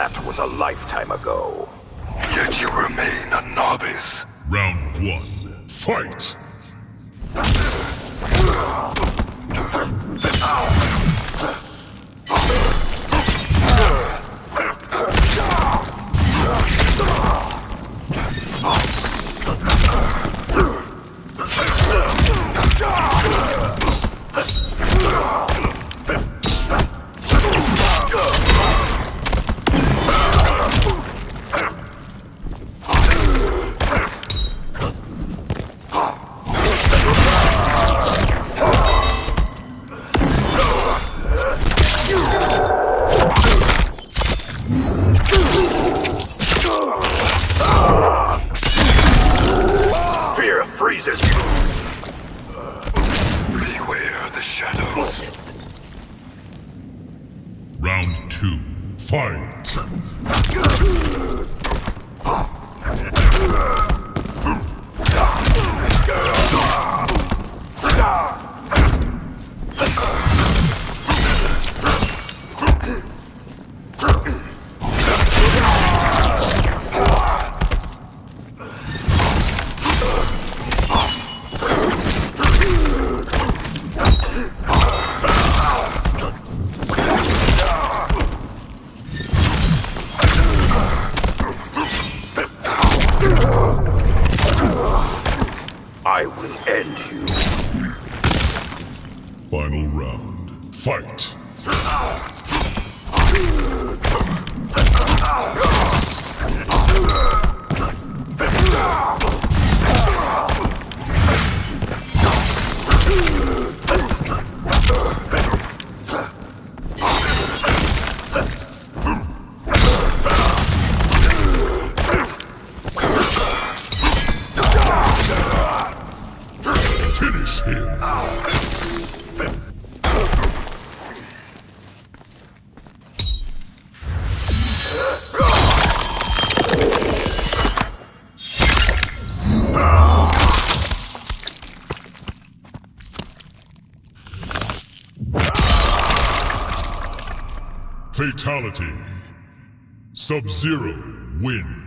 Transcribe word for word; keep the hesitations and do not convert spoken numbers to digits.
That was a lifetime ago. Yet you remain a novice. Round one, fight! Fear freezes you. Beware the shadows. Round two, fight! I will end you. Final round, fight! Finish him! Fatality. Sub-Zero wins.